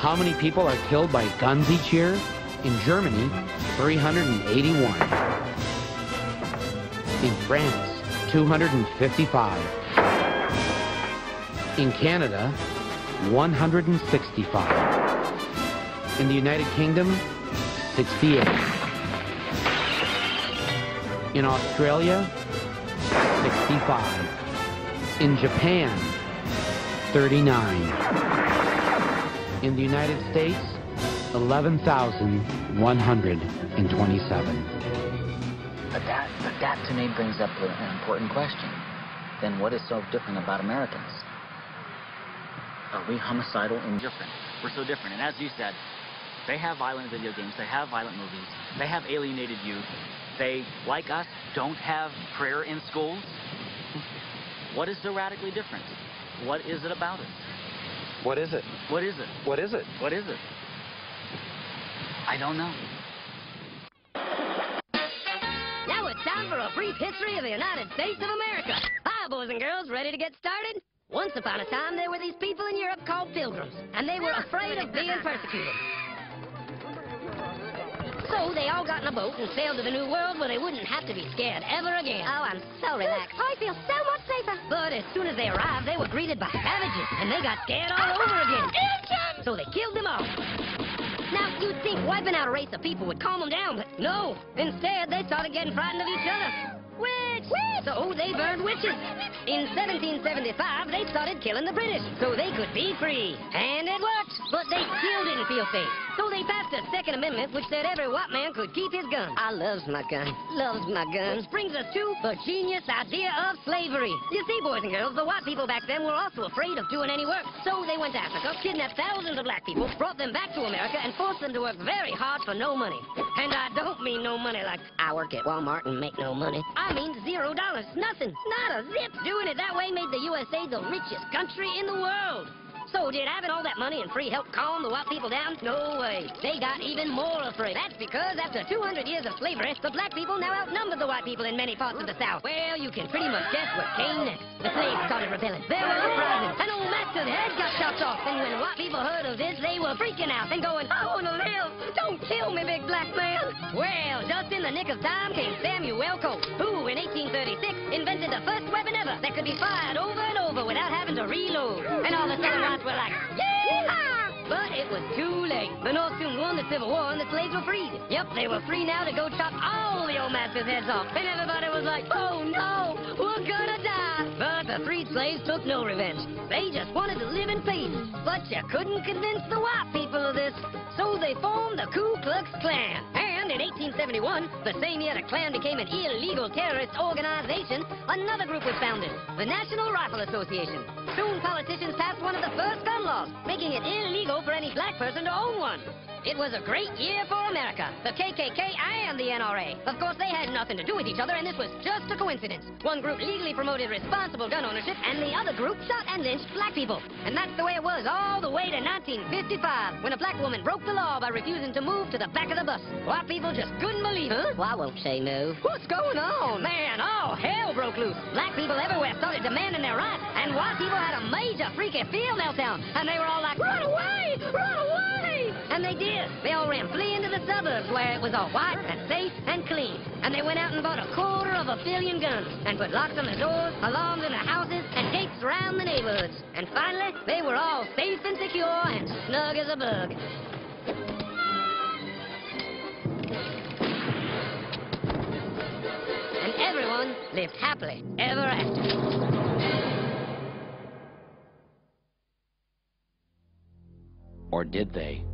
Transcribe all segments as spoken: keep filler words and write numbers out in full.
How many people are killed by guns each year? In Germany, three hundred eighty-one. In France, two hundred fifty-five. In Canada, one hundred sixty-five. In the United Kingdom, sixty-eight. In Australia, sixty-five. In Japan, thirty-nine. In the United States, eleven thousand one hundred twenty-seven. But that, but that to me brings up an important question. Then what is so different about Americans? Are we homicidal and different? We're so different. And as you said, they have violent video games, they have violent movies, they have alienated youth. They, like us, don't have prayer in schools. What is so radically different? What is it about it? What is it? What is it? What is it? What is it? I don't know. Now it's time for a brief history of the United States of America. Hi, boys and girls, ready to get started? Once upon a time, there were these people in Europe called pilgrims, and they were afraid of being persecuted. So they all got in a boat and sailed to the New World where they wouldn't have to be scared ever again. Oh, I'm so relaxed. I feel so much safer. But as soon as they arrived, they were greeted by savages, and they got scared all over again. So they killed them all. Now, you'd think wiping out a race of people would calm them down, but no. Instead, they started getting frightened of each other. Witch! Witch! So they burned witches. In seventeen seventy-five, they started killing the British so they could be free. And it worked, but they still didn't feel safe. So they passed a Second Amendment which said every white man could keep his gun. I loves my gun. Loves my gun. Which brings us to the genius idea of slavery. You see, boys and girls, the white people back then were also afraid of doing any work. So they went to Africa, kidnapped thousands of black people, brought them back to America, and forced them to work very hard for no money. And I don't mean no money like I work at Walmart and make no money. I mean zero dollars. Nothing. Not a zip. Doing it that way made the U S A the richest country in the world. So did having all that money and free help calm the white people down? No way. They got even more afraid. That's because after two hundred years of slavery, the black people now outnumbered the white people in many parts of the South. Well, you can pretty much guess what came next. The slaves started rebelling. There were uprisings. An old master's head got chopped off. And when white people heard of this, they were freaking out and going, I want to live. Don't kill me, big black man. Well, just in the nick of time came Samuel Colt, who in eighteen thirty-six invented the first weapon ever that could be fired over and over without having to reload. And all the southern whites were like, yeah! But it was too late. The North soon won the Civil War and the slaves were freed. Yep, they were free now to go chop all the old masters' heads off. And everybody was like, oh no, we're gonna die. But the freed slaves took no revenge. They just wanted to live in peace. But you couldn't convince the white people of this. So they formed the Ku Klux Klan. And in eighteen seventy-one, the same year the Klan became an illegal terrorist organization, another group was founded, the National Rifle Association. Soon politicians passed one of the first gun laws, making it illegal for any black person to own one. It was a great year for America, the K K K and the N R A. Of course, they had nothing to do with each other, and this was just a coincidence. One group legally promoted responsible gun ownership, and the other group shot and lynched black people. And that's the way it was all the way to nineteen fifty-five, when a black woman broke the law by refusing to move to the back of the bus. White people just couldn't believe it. Huh? Well, I won't say no. What's going on? Man, all hell broke loose. Black people everywhere started demanding their rights, and white people had a major freaky field meltdown, and they were all like, run away! Run away! And they did. They all ran fleeing to the suburbs where it was all white and safe and clean. And they went out and bought a quarter of a billion guns and put locks on the doors, alarms in the houses, and gates around the neighborhoods. And finally, they were all safe and secure and snug as a bug. And everyone lived happily ever after. Or did they?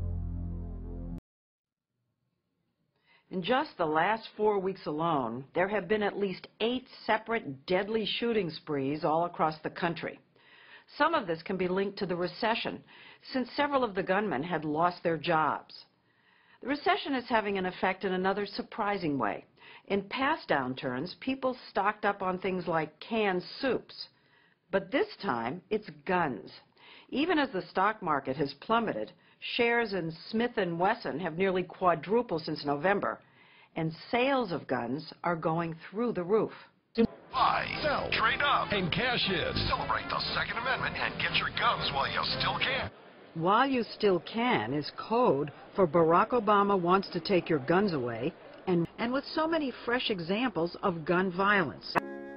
In just the last four weeks alone, there have been at least eight separate deadly shooting sprees all across the country. Some of this can be linked to the recession, since several of the gunmen had lost their jobs. The recession is having an effect in another surprising way. In past downturns, people stocked up on things like canned soups. But this time, it's guns. Even as the stock market has plummeted, shares in Smith and Wesson have nearly quadrupled since November, and sales of guns are going through the roof. Buy, sell, trade up, and cash in. Celebrate the Second Amendment and get your guns while you still can. While You Still Can is code for Barack Obama wants to take your guns away, and, and with so many fresh examples of gun violence.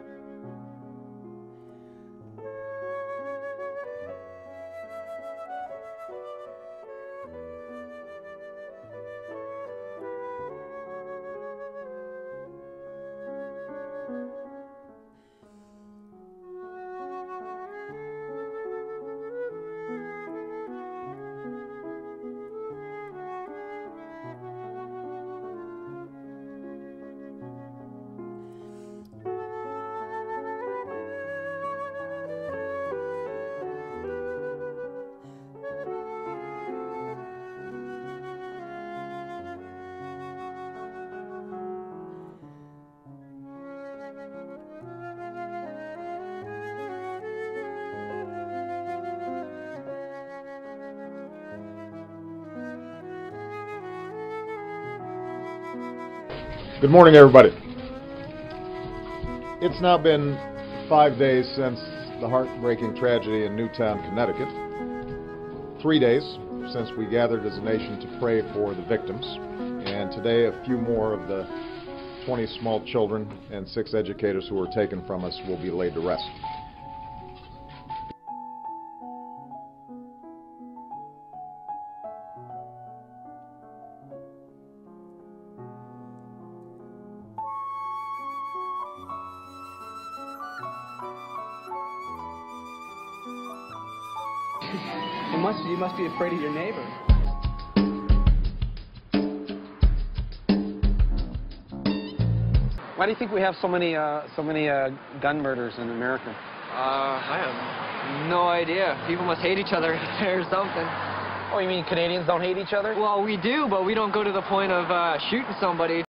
Good morning, everybody. It's now been five days since the heartbreaking tragedy in Newtown, Connecticut. Three days since we gathered as a nation to pray for the victims. And today, a few more of the twenty small children and six educators who were taken from us will be laid to rest. You must, you must be afraid of your neighbor. Why do you think we have so many, uh, so many uh, gun murders in America? Uh, I have no idea. People must hate each other or something. Oh, you mean Canadians don't hate each other? Well, we do, but we don't go to the point of uh, shooting somebody.